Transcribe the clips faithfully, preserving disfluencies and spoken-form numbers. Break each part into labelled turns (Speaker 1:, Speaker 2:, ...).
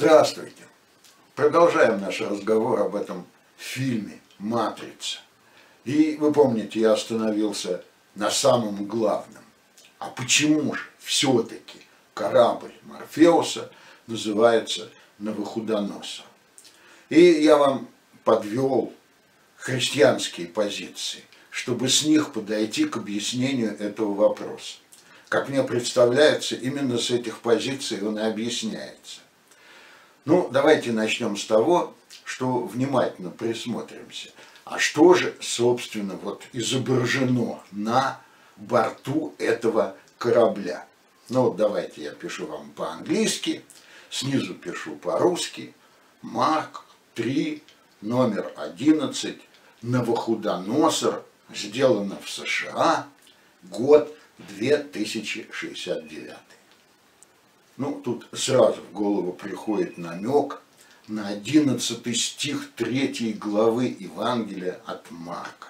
Speaker 1: Здравствуйте! Продолжаем наш разговор об этом фильме «Матрица». И вы помните, я остановился на самом главном. А почему же все-таки корабль Морфеуса называется Навуходоносор? И я вам подвел христианские позиции, чтобы с них подойти к объяснению этого вопроса. Как мне представляется, именно с этих позиций он и объясняется. Ну, давайте начнем с того, что внимательно присмотримся. А что же, собственно, вот изображено на борту этого корабля? Ну, вот давайте я пишу вам по-английски, снизу пишу по-русски. Марк три, номер одиннадцать, Навуходоносор, сделано в США, год две тысячи шестьдесят девятый. Ну, тут сразу в голову приходит намек на одиннадцатый стих третьей главы Евангелия от Марка.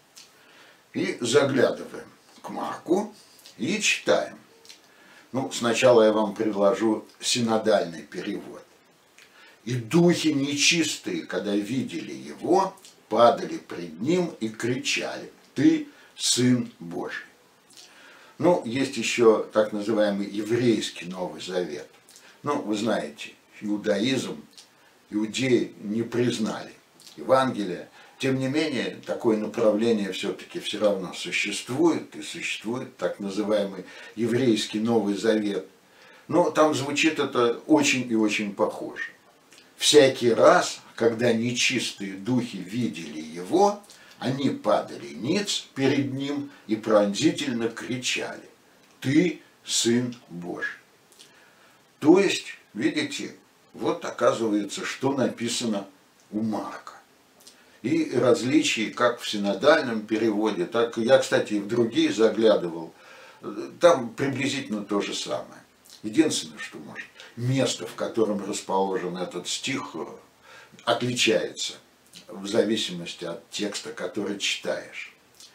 Speaker 1: И заглядываем к Марку и читаем. Ну, сначала я вам предложу синодальный перевод. «И духи нечистые, когда видели его, падали пред ним и кричали: Ты Сын Божий». Ну, есть еще так называемый еврейский Новый Завет. Ну, вы знаете, иудаизм, иудеи не признали Евангелие. Тем не менее, такое направление все-таки все равно существует, и существует так называемый еврейский Новый Завет. Но там звучит это очень и очень похоже. Всякий раз, когда нечистые духи видели его, они падали ниц перед ним и пронзительно кричали: «Ты Сын Божий». То есть, видите, вот оказывается, что написано у Марка. И различия как в синодальном переводе, так и я, кстати, и в другие заглядывал, там приблизительно то же самое. Единственное, что может, место, в котором расположен этот стих, отличается в зависимости от текста, который читаешь.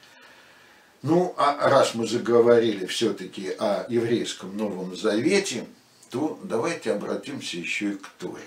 Speaker 1: Ну, а раз мы заговорили все-таки о еврейском Новом Завете, то давайте обратимся еще и к Торе.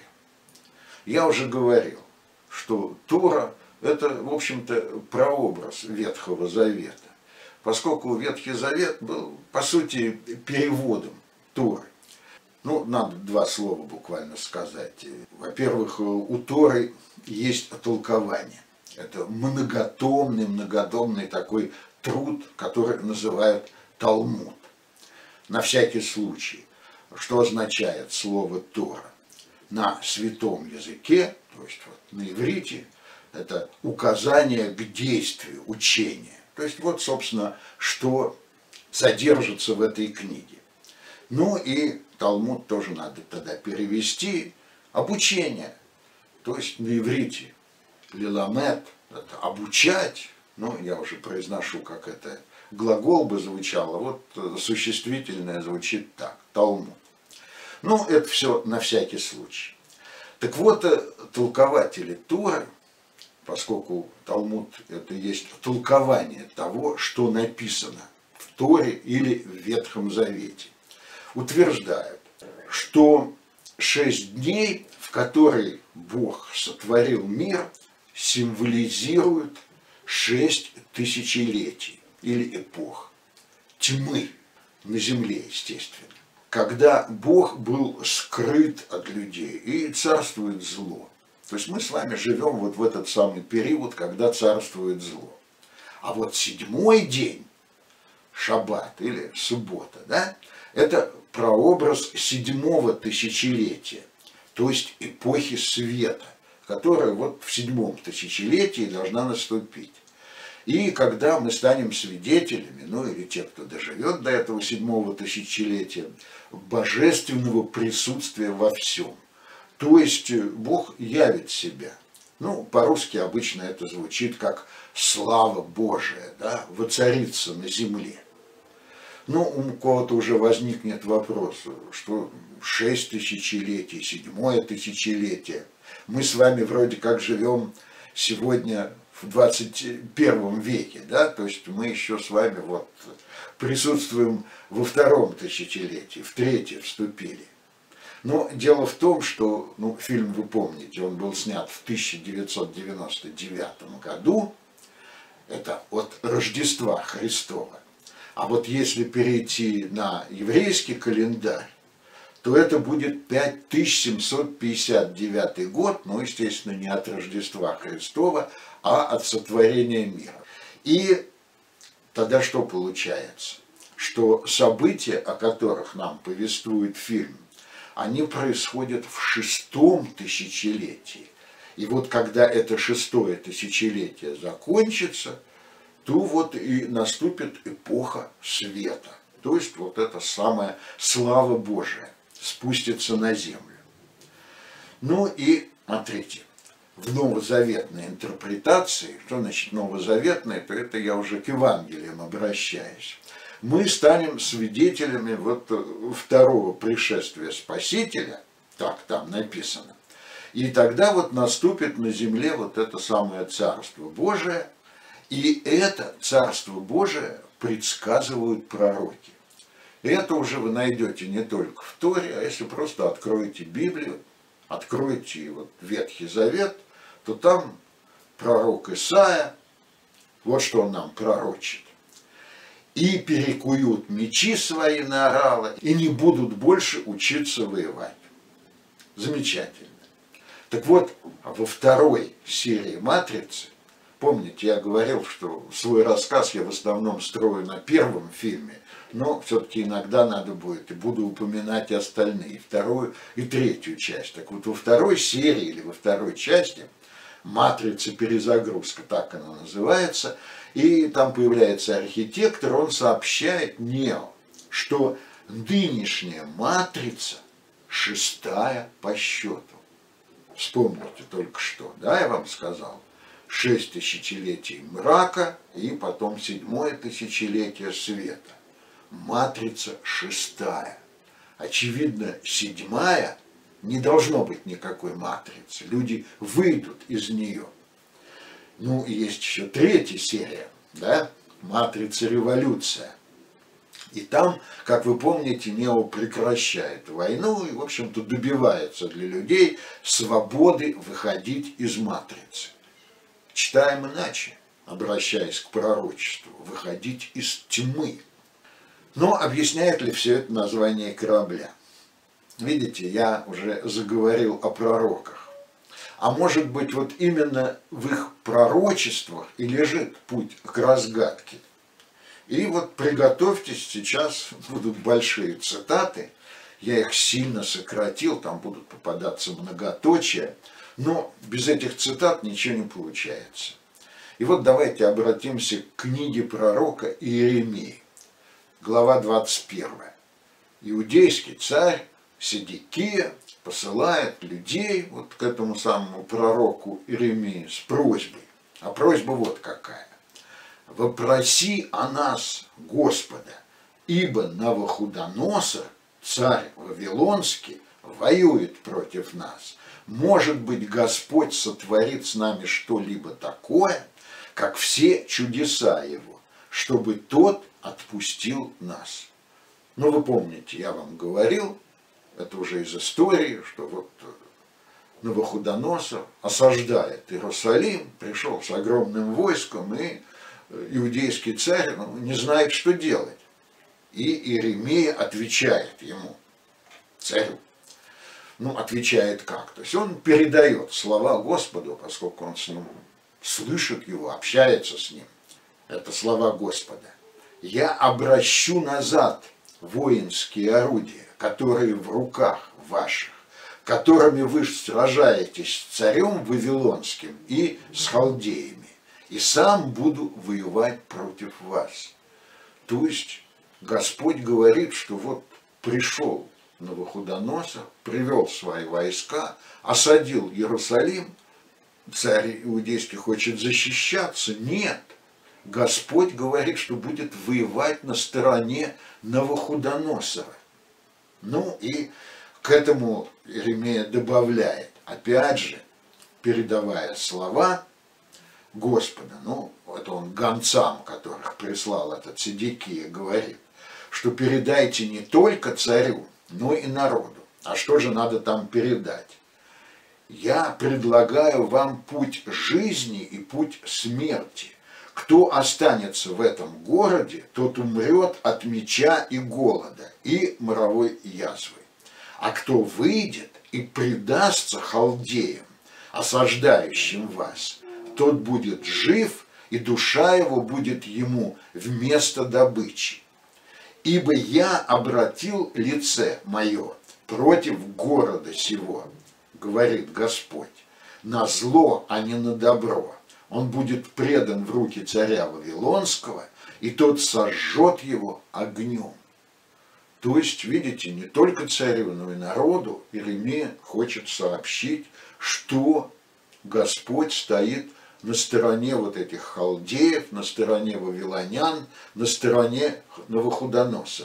Speaker 1: Я уже говорил, что Тора – это, в общем-то, прообраз Ветхого Завета, поскольку Ветхий Завет был, по сути, переводом Торы. Ну, надо два слова буквально сказать. Во-первых, у Торы есть толкование. Это многотомный, многодомный такой труд, который называют Талмуд. На всякий случай, что означает слово Тора? На святом языке, то есть вот на иврите, это указание к действию, учение. То есть вот, собственно, что содержится в этой книге. Ну и Талмуд тоже надо тогда перевести. Обучение. То есть на иврите лиламет, это обучать. Ну, я уже произношу, как это глагол бы звучало. Вот существительное звучит так. Талмуд. Ну, это все на всякий случай. Так вот, толкователи Торы, поскольку Талмуд это есть толкование того, что написано в Торе или в Ветхом Завете, утверждают, что шесть дней, в которые Бог сотворил мир, символизируют шесть тысячелетий или эпох тьмы на земле, естественно, когда Бог был скрыт от людей и царствует зло. То есть мы с вами живем вот в этот самый период, когда царствует зло. А вот седьмой день, шаббат или суббота, да, это прообраз седьмого тысячелетия, то есть эпохи света, которая вот в седьмом тысячелетии должна наступить. И когда мы станем свидетелями, ну или те, кто доживет до этого седьмого тысячелетия, божественного присутствия во всем. То есть Бог явит себя. Ну, по-русски обычно это звучит как «слава Божия», да, воцарится на земле. Ну, у кого-то уже возникнет вопрос, что шесть тысячелетий, седьмое тысячелетие. Мы с вами вроде как живем сегодня в двадцать первом веке, да, то есть мы еще с вами вот присутствуем во втором тысячелетии, в третье вступили. Но дело в том, что, ну, фильм вы помните, он был снят в тысяча девятьсот девяносто девятом году, это от Рождества Христова. А вот если перейти на еврейский календарь, то это будет пять тысяч семьсот пятьдесят девятый год, ну, естественно, не от Рождества Христова, а от сотворения мира. И тогда что получается? Что события, о которых нам повествует фильм, они происходят в шестом тысячелетии. И вот когда это шестое тысячелетие закончится, то вот и наступит эпоха света. То есть вот эта самая слава Божия спустится на землю. Ну и смотрите, в новозаветной интерпретации, что значит новозаветная, то это я уже к Евангелиям обращаюсь, мы станем свидетелями вот второго пришествия Спасителя, так там написано, и тогда вот наступит на земле вот это самое Царство Божие, и это Царство Божие предсказывают пророки. И это уже вы найдете не только в Торе, а если просто откроете Библию, откроете вот Ветхий Завет, то там пророк Исаия, вот что он нам пророчит. «И перекуют мечи свои на орала, и не будут больше учиться воевать». Замечательно. Так вот, во второй серии «Матрицы», помните, я говорил, что свой рассказ я в основном строю на первом фильме, но все-таки иногда надо будет, и буду упоминать и остальные, вторую и третью часть. Так вот, во второй серии или во второй части «Матрица. Перезагрузка», так она называется, и там появляется архитектор, он сообщает Нео, что нынешняя матрица шестая по счету. Вспомните только что, да, я вам сказал, шесть тысячелетий мрака и потом седьмое тысячелетие света. Матрица шестая. Очевидно, седьмая не должно быть никакой матрицы. Люди выйдут из нее. Ну, и есть еще третья серия, да, «Матрица. Революция». И там, как вы помните, Нео прекращает войну и, в общем-то, добивается для людей свободы выходить из матрицы. Читаем иначе, обращаясь к пророчеству, выходить из тьмы. Но объясняет ли все это название корабля? Видите, я уже заговорил о пророках. А может быть, вот именно в их пророчествах и лежит путь к разгадке. И вот приготовьтесь, сейчас будут большие цитаты, я их сильно сократил, там будут попадаться многоточия, но без этих цитат ничего не получается. И вот давайте обратимся к книге пророка Иеремии, глава двадцать первая. Иудейский царь Седекия посылает людей вот к этому самому пророку Иеремии с просьбой. А просьба вот какая. «Вопроси о нас, Господа, ибо Навуходоносор, царь Вавилонский, воюет против нас. Может быть, Господь сотворит с нами что-либо такое, как все чудеса Его, чтобы Тот отпустил нас». Ну, вы помните, я вам говорил, это уже из истории, что вот Навуходоносор осаждает Иерусалим, пришел с огромным войском, и иудейский царь ну, не знает, что делать. И Иеремия отвечает ему, царю. Ну, отвечает как? То есть он передает слова Господу, поскольку он с ним слышит его, общается с ним. Это слова Господа. «Я обращу назад воинские орудия, которые в руках ваших, которыми вы сражаетесь с царем Вавилонским и с халдеями, и сам буду воевать против вас». То есть Господь говорит, что вот пришел Навуходоносор, привел свои войска, осадил Иерусалим, царь иудейский хочет защищаться. Нет, Господь говорит, что будет воевать на стороне Навуходоносора. Ну и к этому Иеремия добавляет, опять же, передавая слова Господа, ну, это он гонцам, которых прислал этот Седекия, говорит, что передайте не только царю, но и народу, А что же надо там передать? Я предлагаю вам путь жизни и путь смерти. Кто останется в этом городе, тот умрет от меча и голода, и моровой язвы. А кто выйдет и предастся халдеям, осаждающим вас, тот будет жив, и душа его будет ему вместо добычи. Ибо я обратил лице мое против города сего, говорит Господь, на зло, а не на добро. Он будет предан в руки царя Вавилонского, и тот сожжет его огнем. То есть, видите, не только царю, но и народу Иеремия хочет сообщить, что Господь стоит на стороне вот этих халдеев, на стороне вавилонян, на стороне Навуходоносора.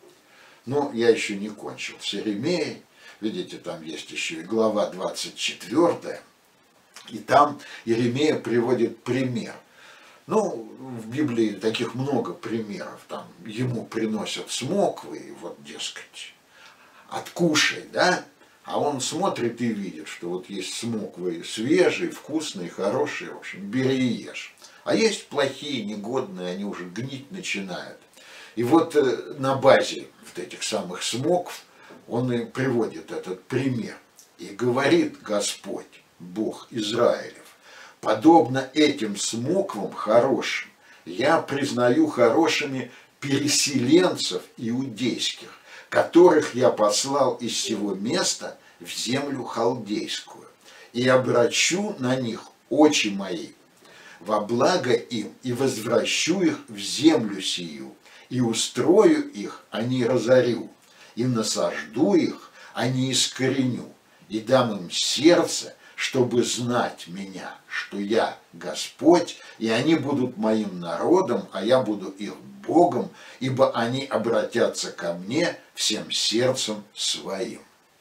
Speaker 1: Но я еще не кончил с Иеремией. Видите, там есть еще и глава двадцать четвёртая. И там Иеремия приводит пример. Ну, в Библии таких много примеров. Там ему приносят смоквы, и вот, дескать, откушай, да? А он смотрит и видит, что вот есть смоквы свежие, вкусные, хорошие, в общем, бери и ешь. А есть плохие, негодные, они уже гнить начинают. И вот на базе вот этих самых смокв он и приводит этот пример. И говорит Господь, Бог Израилев, подобно этим смоквам хорошим, я признаю хорошими переселенцев иудейских, которых я послал из сего места в землю халдейскую, и обращу на них очи мои во благо им, и возвращу их в землю сию, и устрою их, а не разорю, и насажду их, а не искореню, и дам им сердце, чтобы знать меня, что я Господь, и они будут моим народом, а я буду их Богом, ибо они обратятся ко мне всем сердцем своим.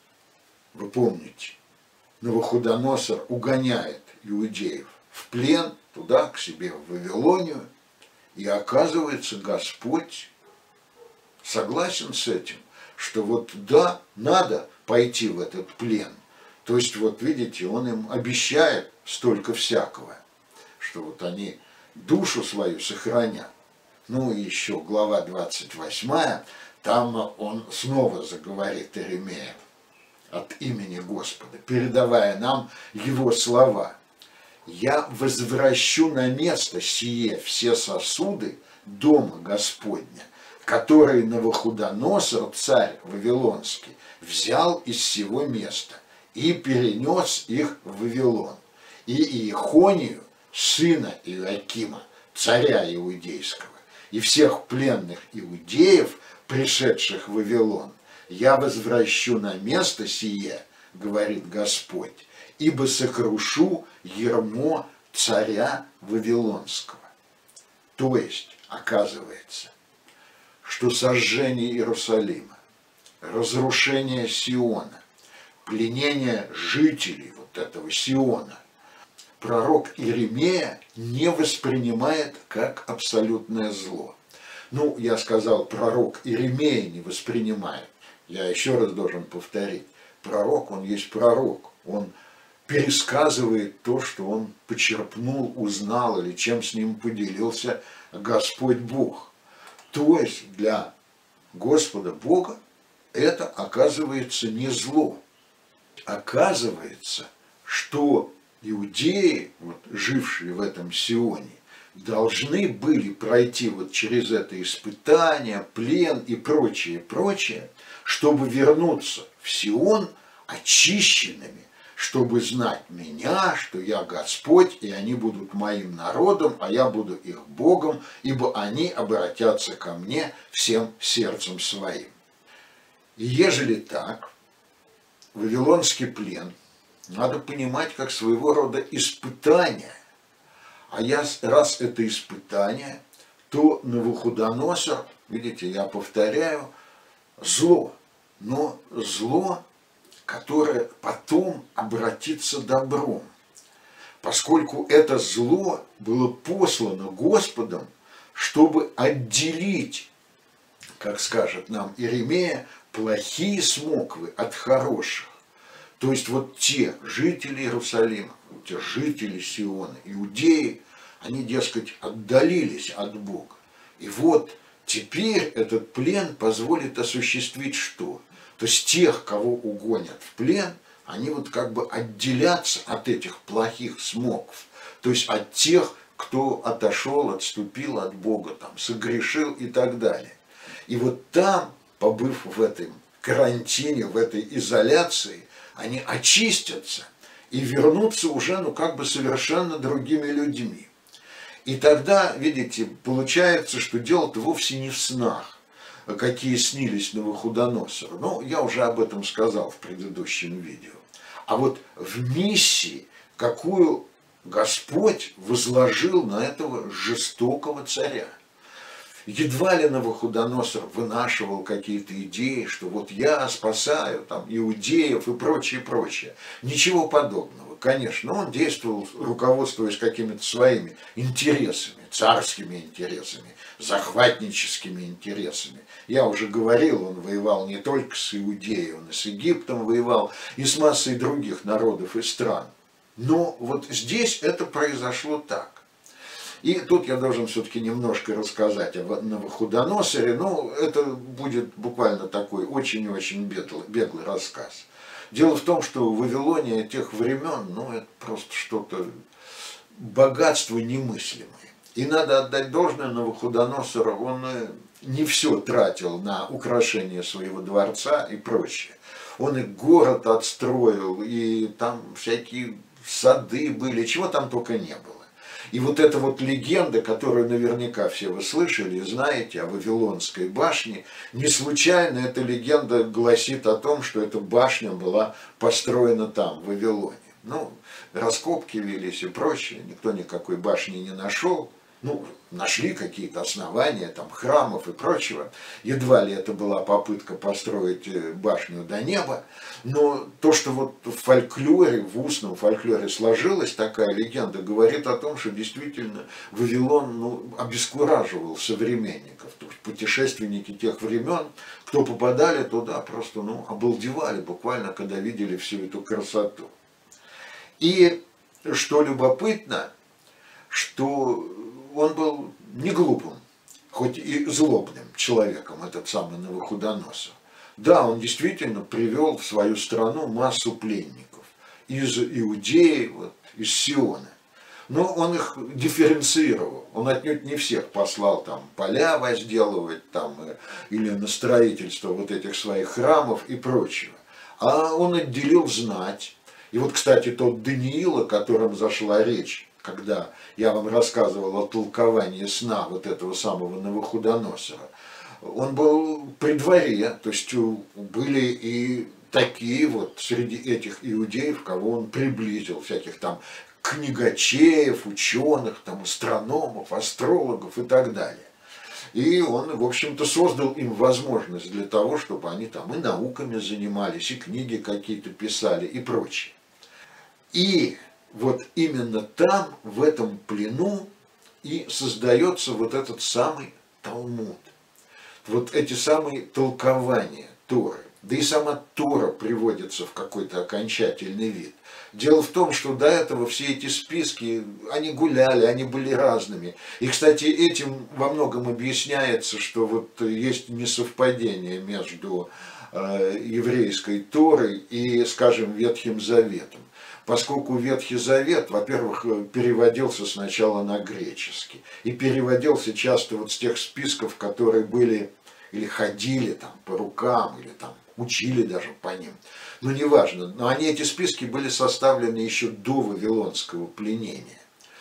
Speaker 1: Вы помните, Навуходоносор угоняет иудеев в плен, туда, к себе в Вавилонию, и оказывается, Господь согласен с этим, что вот да, надо пойти в этот плен. То есть, вот видите, он им обещает столько всякого, что вот они душу свою сохранят. Ну и еще глава двадцать восьмая, там он снова заговорит Иеремия от имени Господа, передавая нам его слова. «Я возвращу на место сие все сосуды дома Господня, которые Навуходоносор, царь Вавилонский, взял из сего места и перенес их в Вавилон, и Иехонию, сына Иоакима, царя иудейского, и всех пленных иудеев, пришедших в Вавилон, я возвращу на место сие, говорит Господь, ибо сокрушу ярмо царя Вавилонского». То есть, оказывается, что сожжение Иерусалима, разрушение Сиона, пленение жителей вот этого Сиона пророк Иеремия не воспринимает как абсолютное зло. Ну, я сказал, пророк Иеремия не воспринимает. Я еще раз должен повторить. Пророк, он есть пророк. Он пересказывает то, что он почерпнул, узнал или чем с ним поделился Господь Бог. То есть для Господа Бога это оказывается не зло. Оказывается, что иудеи, вот, жившие в этом Сионе, должны были пройти вот через это испытание, плен и прочее, прочее, чтобы вернуться в Сион очищенными, чтобы знать меня, что я Господь, и они будут моим народом, а я буду их Богом, ибо они обратятся ко мне всем сердцем своим. И ежели так, вавилонский плен надо понимать как своего рода испытание. А я, раз это испытание, то Навуходоносор, видите, я повторяю, зло, но зло, которое потом обратится добром, поскольку это зло было послано Господом, чтобы отделить, как скажет нам Иеремия, плохие смоквы от хороших. То есть вот те жители Иерусалима, те жители Сиона, иудеи, они, дескать, отдалились от Бога. И вот теперь этот плен позволит осуществить что? То есть тех, кого угонят в плен, они вот как бы отделятся от этих плохих смокв. То есть от тех, кто отошел, отступил от Бога, там, согрешил и так далее. И вот там, побыв в этом карантине, в этой изоляции, они очистятся и вернутся уже, ну, как бы совершенно другими людьми. И тогда, видите, получается, что дело-то вовсе не в снах, какие снились Навуходоносору. Ну, я уже об этом сказал в предыдущем видео. А вот в миссии, какую Господь возложил на этого жестокого царя. Едва ли Навуходоносор вынашивал какие-то идеи, что вот я спасаю там иудеев и прочее, прочее. Ничего подобного. Конечно, он действовал, руководствуясь какими-то своими интересами, царскими интересами, захватническими интересами. Я уже говорил, он воевал не только с Иудеей, он и с Египтом воевал, и с массой других народов и стран. Но вот здесь это произошло так. И тут я должен все-таки немножко рассказать о Навуходоносоре. Ну, это будет буквально такой очень-очень беглый, беглый рассказ. Дело в том, что Вавилония тех времен, ну, это просто что-то, богатство немыслимое. И надо отдать должное Навуходоносору, он не все тратил на украшение своего дворца и прочее. Он и город отстроил, и там всякие сады были, чего там только не было. И вот эта вот легенда, которую наверняка все вы слышали и знаете о Вавилонской башне, не случайно эта легенда гласит о том, что эта башня была построена там, в Вавилоне. Ну, раскопки велись и прочее, никто никакой башни не нашел. Ну, нашли какие-то основания, там, храмов и прочего. Едва ли это была попытка построить башню до неба. Но то, что вот в фольклоре, в устном фольклоре сложилась такая легенда, говорит о том, что действительно Вавилон, ну, обескураживал современников. То есть путешественники тех времен, кто попадали туда, просто, ну, обалдевали буквально, когда видели всю эту красоту. И что любопытно, что он был не глупым, хоть и злобным человеком, этот самый Навуходоносор. Да, он действительно привел в свою страну массу пленников из Иудеи, вот, из Сиона. Но он их дифференцировал. Он отнюдь не всех послал там поля возделывать там, или на строительство вот этих своих храмов и прочего. А он отделил знать. И вот, кстати, тот Даниил, о котором зашла речь, когда я вам рассказывал о толковании сна вот этого самого Навуходоносора, он был при дворе, то есть были и такие вот среди этих иудеев, кого он приблизил, всяких там книгачеев, ученых, там, астрономов, астрологов и так далее. И он, в общем-то, создал им возможность для того, чтобы они там и науками занимались, и книги какие-то писали, и прочее. И вот именно там, в этом плену, и создается вот этот самый Талмуд. Вот эти самые толкования Торы. Да и сама Тора приводится в какой-то окончательный вид. Дело в том, что до этого все эти списки, они гуляли, они были разными. И, кстати, этим во многом объясняется, что вот есть несовпадение между э, еврейской Торой и, скажем, Ветхим Заветом. Поскольку Ветхий Завет, во-первых, переводился сначала на греческий. И переводился часто вот с тех списков, которые были или ходили там по рукам, или там учили даже по ним. Ну, неважно. Но они, эти списки были составлены еще до Вавилонского пленения.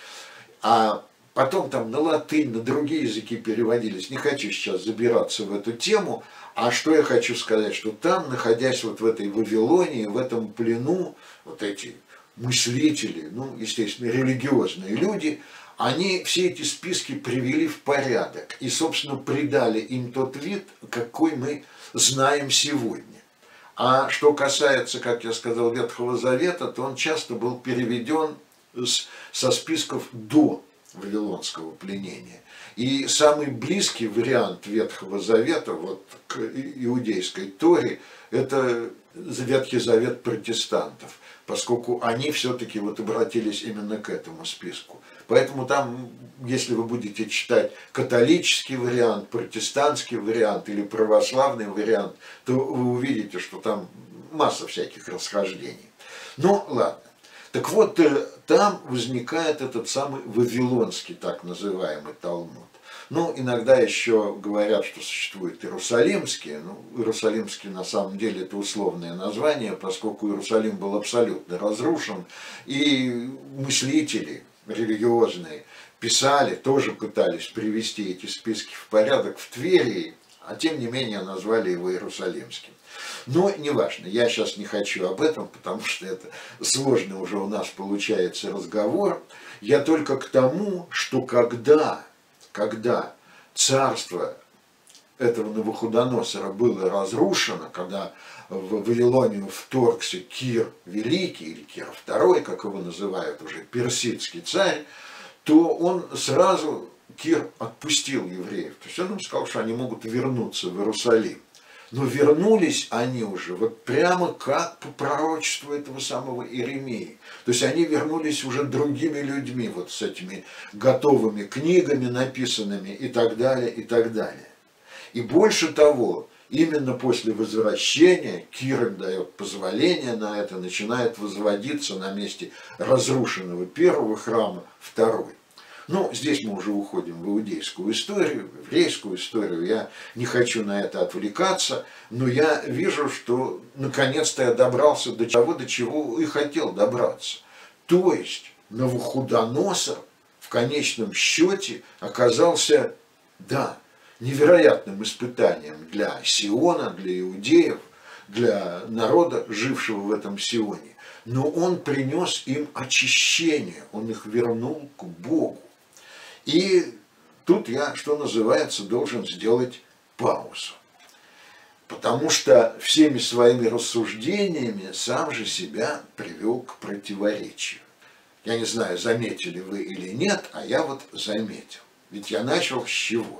Speaker 1: А потом там на латынь, на другие языки переводились. Не хочу сейчас забираться в эту тему. А что я хочу сказать, что там, находясь вот в этой Вавилонии, в этом плену, вот эти мыслители, ну, естественно, религиозные люди, они все эти списки привели в порядок и, собственно, придали им тот вид, какой мы знаем сегодня. А что касается, как я сказал, Ветхого Завета, то он часто был переведен с, со списков до вавилонского пленения. И самый близкий вариант Ветхого Завета вот, к иудейской Торе – это Ветхий Завет протестантов, поскольку они все-таки вот обратились именно к этому списку. Поэтому там, если вы будете читать католический вариант, протестантский вариант или православный вариант, то вы увидите, что там масса всяких расхождений. Ну, ладно. Так вот, там возникает этот самый вавилонский, так называемый Талмуд. Ну, иногда еще говорят, что существует Иерусалимский. Ну, Иерусалимский на самом деле это условное название, поскольку Иерусалим был абсолютно разрушен, и мыслители религиозные писали, тоже пытались привести эти списки в порядок в Твери, а тем не менее назвали его Иерусалимским. Но неважно, я сейчас не хочу об этом, потому что это сложный уже у нас получается разговор. Я только к тому, что когда, когда царство этого Навуходоносора было разрушено, когда в Вавилонию вторгся Кир Великий, или Кир Второй, как его называют уже, персидский царь, то он сразу, Кир отпустил евреев. То есть он им сказал, что они могут вернуться в Иерусалим. Но вернулись они уже вот прямо как по пророчеству этого самого Иеремии. То есть они вернулись уже другими людьми, вот с этими готовыми книгами написанными и так далее, и так далее. И больше того, именно после возвращения Кир им дает позволение на это, начинает возводиться на месте разрушенного первого храма второй. Ну, здесь мы уже уходим в иудейскую историю, в еврейскую историю. Я не хочу на это отвлекаться, но я вижу, что наконец-то я добрался до того, до чего и хотел добраться. То есть Навуходоносор в конечном счете оказался, да, невероятным испытанием для Сиона, для иудеев, для народа, жившего в этом Сионе. Но он принес им очищение, он их вернул к Богу. И тут я, что называется, должен сделать паузу. Потому что всеми своими рассуждениями сам же себя привел к противоречию. Я не знаю, заметили вы или нет, а я вот заметил. Ведь я начал с чего?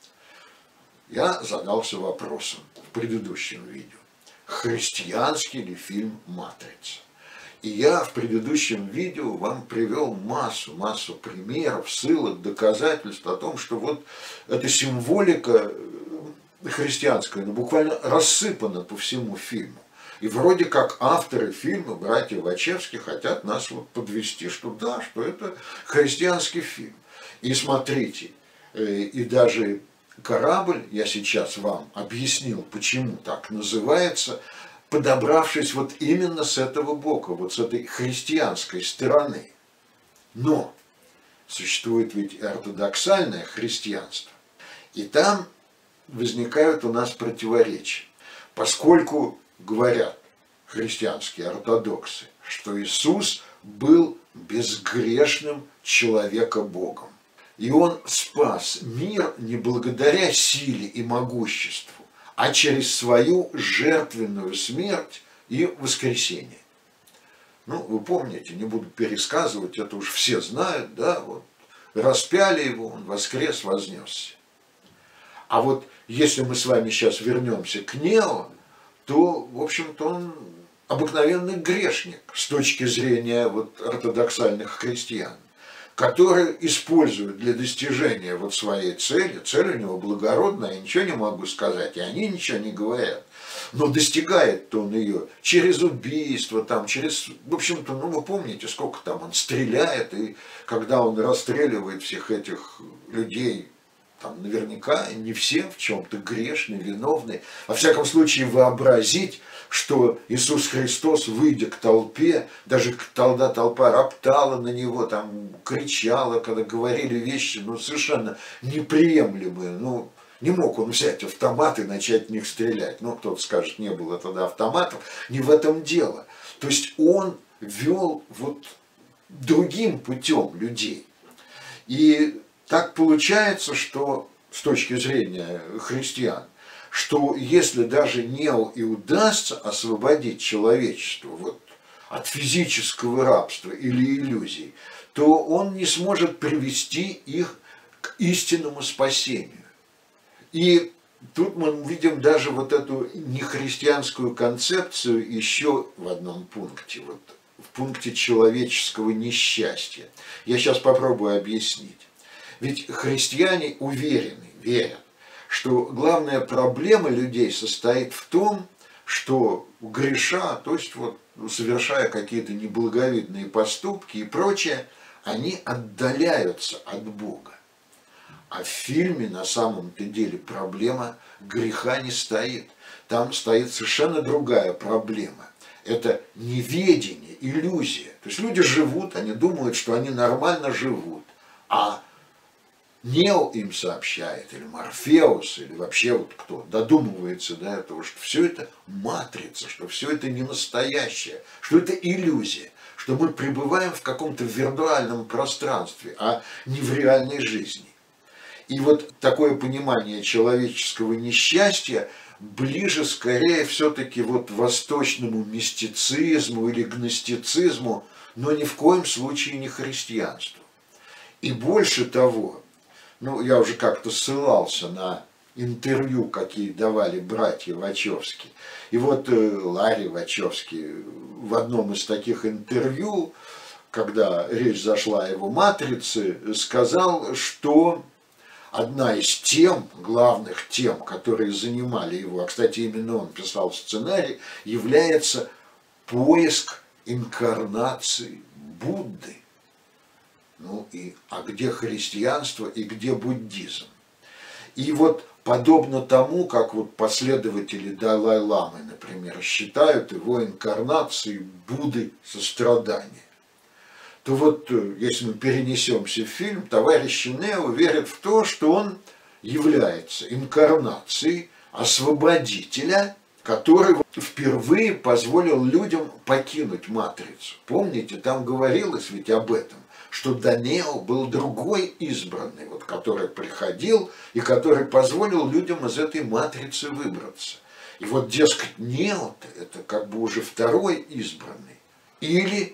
Speaker 1: Я задался вопросом в предыдущем видео. Христианский ли фильм «Матрица»? И я в предыдущем видео вам привел массу, массу примеров, ссылок, доказательств о том, что вот эта символика христианская, ну, буквально рассыпана по всему фильму. И вроде как авторы фильма, братья Вачевски, хотят нас вот подвести, что да, что это христианский фильм. И смотрите, и даже корабль, я сейчас вам объяснил, почему так называется, подобравшись вот именно с этого бока, вот с этой христианской стороны. Но существует ведь ортодоксальное христианство, и там возникают у нас противоречия, поскольку говорят христианские ортодоксы, что Иисус был безгрешным человека-богом, и Он спас мир не благодаря силе и могуществу, а через свою жертвенную смерть и воскресение. Ну, вы помните, не буду пересказывать, это уж все знают, да, вот, распяли его, он воскрес, вознесся. А вот если мы с вами сейчас вернемся к Нео, то, в общем-то, он обыкновенный грешник с точки зрения вот ортодоксальных христиан, которые используют для достижения вот своей цели, цель у него благородная, я ничего не могу сказать, и они ничего не говорят, но достигает-то он ее через убийство, там, через, в общем-то, ну вы помните, сколько там он стреляет, и когда он расстреливает всех этих людей, там наверняка не все в чем-то грешны, виновны. Во всяком случае, вообразить, что Иисус Христос, выйдя к толпе, даже когда толпа роптала на него, там, кричала, когда говорили вещи, ну, совершенно неприемлемые. Ну, не мог он взять автомат и начать в них стрелять. Ну, кто-то скажет, не было тогда автоматов. Не в этом дело. То есть он вел вот другим путем людей. И так получается, что с точки зрения христиан, что если даже Нео и удастся освободить человечество вот, от физического рабства или иллюзий, то он не сможет привести их к истинному спасению. И тут мы видим даже вот эту нехристианскую концепцию еще в одном пункте, вот в пункте человеческого несчастья. Я сейчас попробую объяснить. Ведь христиане уверены, верят, что главная проблема людей состоит в том, что греша, то есть вот совершая какие-то неблаговидные поступки и прочее, они отдаляются от Бога. А в фильме на самом-то деле проблема греха не стоит. Там стоит совершенно другая проблема. Это неведение, иллюзия. То есть люди живут, они думают, что они нормально живут, а Нео им сообщает, или Морфеус, или вообще вот кто додумывается до этого, что все это матрица, что все это не настоящее, что это иллюзия, что мы пребываем в каком-то виртуальном пространстве, а не в реальной жизни. И вот такое понимание человеческого несчастья ближе скорее все-таки вот восточному мистицизму или гностицизму, но ни в коем случае не христианству. И больше того, ну, я уже как-то ссылался на интервью, какие давали братья Вачовски. И вот Ларри Вачовски в одном из таких интервью, когда речь зашла о его «Матрице», сказал, что одна из тем, главных тем, которые занимали его, а, кстати, именно он писал сценарий, является поиск инкарнации Будды. Ну и, а где христианство и где буддизм? И вот подобно тому, как вот последователи Далай-ламы, например, считают его инкарнацией Будды сострадания, то вот если мы перенесемся в фильм, товарищ Нео верит в то, что он является инкарнацией освободителя, который впервые позволил людям покинуть матрицу. Помните, там говорилось ведь об этом, что до Нео был другой избранный, вот, который приходил и который позволил людям из этой матрицы выбраться. И вот, дескать, Нео-то это как бы уже второй избранный. Или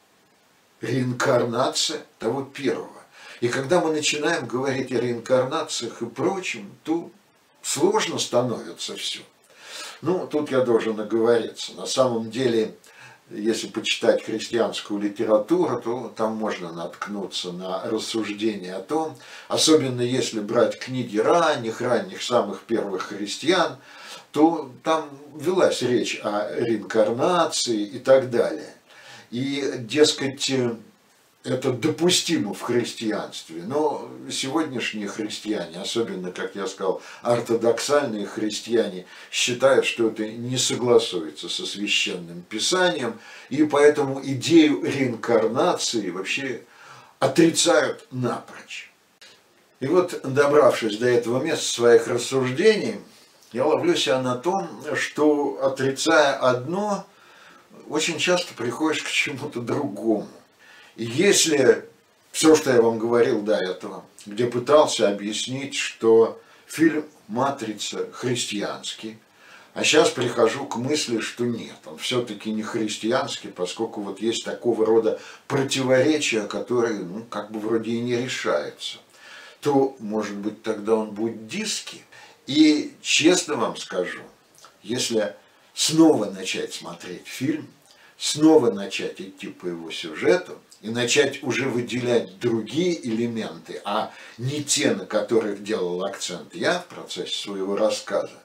Speaker 1: реинкарнация того первого. И когда мы начинаем говорить о реинкарнациях и прочем, то сложно становится все. Ну, тут я должен оговориться. На самом деле, если почитать христианскую литературу, то там можно наткнуться на рассуждения о том, особенно если брать книги ранних, ранних, самых первых христиан, то там велась речь о реинкарнации и так далее. И, дескать, это допустимо в христианстве, но сегодняшние христиане, особенно, как я сказал, ортодоксальные христиане, считают, что это не согласуется со священным писанием, и поэтому идею реинкарнации вообще отрицают напрочь. И вот, добравшись до этого места своих рассуждений, я ловлю себя на том, что, отрицая одно, очень часто приходишь к чему-то другому. И если все, что я вам говорил до этого, где пытался объяснить, что фильм «Матрица» христианский, а сейчас прихожу к мысли, что нет, он все-таки не христианский, поскольку вот есть такого рода противоречия, которые, ну, как бы вроде и не решаются, то, может быть, тогда он буддистский. И честно вам скажу, если снова начать смотреть фильм, снова начать идти по его сюжету и начать уже выделять другие элементы, а не те, на которых делал акцент я в процессе своего рассказа,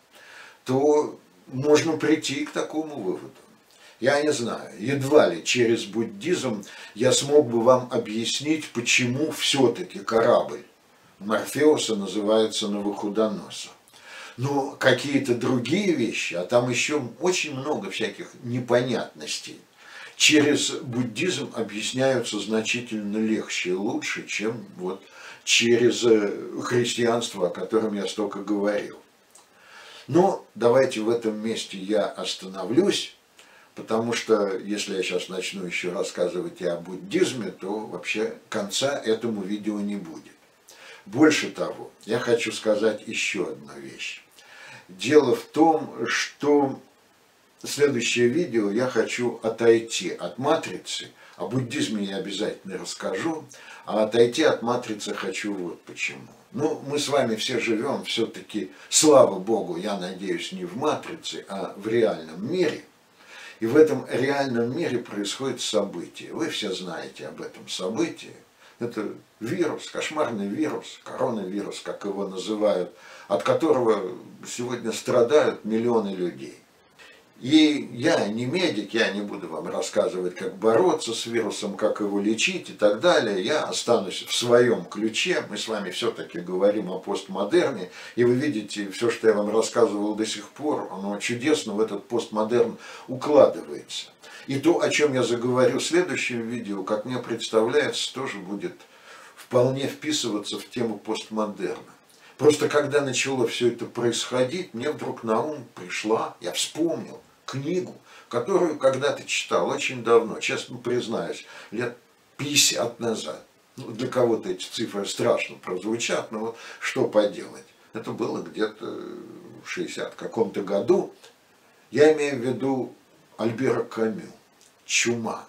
Speaker 1: то можно прийти к такому выводу. Я не знаю, едва ли через буддизм я смог бы вам объяснить, почему все-таки корабль Морфеуса называется Навуходоносор. Но какие-то другие вещи, а там еще очень много всяких непонятностей, через буддизм объясняются значительно легче и лучше, чем вот через христианство, о котором я столько говорил. Но давайте в этом месте я остановлюсь, потому что если я сейчас начну еще рассказывать и о буддизме, то вообще конца этому видео не будет. Больше того, я хочу сказать еще одну вещь. Дело в том, что следующее видео я хочу отойти от матрицы, О буддизме я обязательно расскажу, а отойти от матрицы хочу вот почему. Ну, мы с вами все живем все-таки, слава Богу, я надеюсь, не в матрице, а в реальном мире. И в этом реальном мире происходит событие. Вы все знаете об этом событии. Это вирус, кошмарный вирус, коронавирус, как его называют, от которого сегодня страдают миллионы людей. И я не медик, я не буду вам рассказывать, как бороться с вирусом, как его лечить и так далее. Я останусь в своем ключе. Мы с вами все-таки говорим о постмодерне. И вы видите, все, что я вам рассказывал до сих пор, оно чудесно в этот постмодерн укладывается. И то, о чем я заговорю в следующем видео, как мне представляется, тоже будет вполне вписываться в тему постмодерна. Просто когда начало все это происходить, мне вдруг на ум пришла, я вспомнил книгу, которую когда-то читал очень давно, честно признаюсь, лет пятьдесят назад. Ну, для кого-то эти цифры страшно прозвучат, но вот что поделать. Это было где-то в шестидесятом каком-то году. Я имею в виду Альбера Камю «Чума».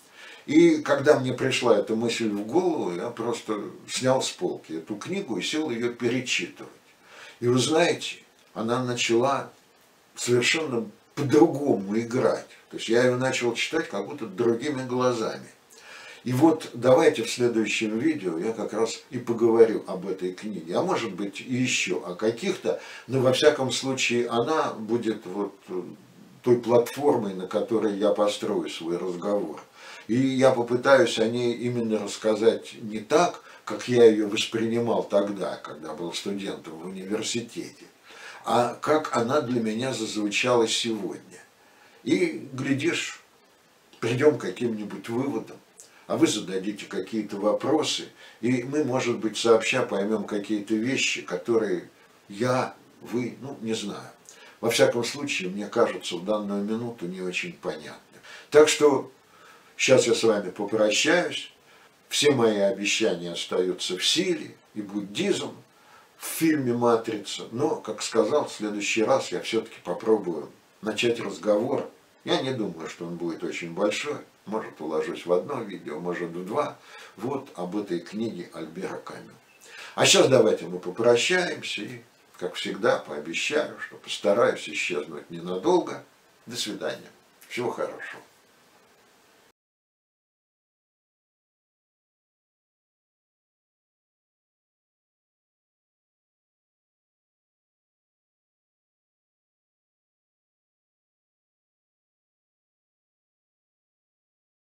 Speaker 1: И когда мне пришла эта мысль в голову, я просто снял с полки эту книгу и сел ее перечитывать. И вы знаете, она начала совершенно по-другому играть. То есть я ее начал читать как будто другими глазами. И вот давайте в следующем видео я как раз и поговорю об этой книге. А может быть и еще о каких-то, но во всяком случае она будет вот той платформой, на которой я построю свой разговор. И я попытаюсь о ней именно рассказать не так, как я ее воспринимал тогда, когда был студентом в университете, а как она для меня зазвучала сегодня. И, глядишь, придем к каким-нибудь выводам, а вы зададите какие-то вопросы, и мы, может быть, сообща поймем какие-то вещи, которые я, вы, ну, не знаю. Во всяком случае, мне кажется, в данную минуту не очень понятны. Так что сейчас я с вами попрощаюсь. Все мои обещания остаются в силе. И буддизм в фильме «Матрица». Но, как сказал, в следующий раз я все-таки попробую начать разговор. Я не думаю, что он будет очень большой. Может, уложусь в одно видео, может, в два. Вот об этой книге Альбера Камю. А сейчас давайте мы попрощаемся. И, как всегда, пообещаю, что постараюсь исчезнуть ненадолго. До свидания. Всего хорошего.